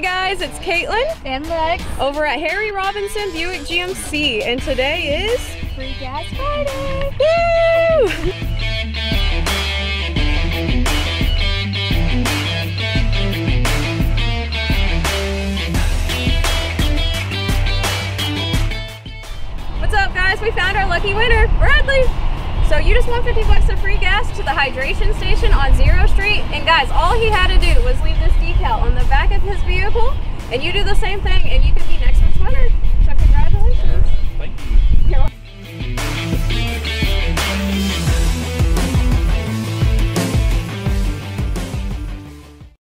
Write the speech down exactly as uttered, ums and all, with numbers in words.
guys, it's Caitlin and Lex over at Harry Robinson Buick G M C, and today is Free Gas Friday. Woo! What's up, guys? We found our lucky winner, Bradley. So you just won fifty bucks of free gas to the hydration station on Zero Street, and guys, all he had to do was leave this decal on the back of his vehicle, and you do the same thing, and you can be next week's winner.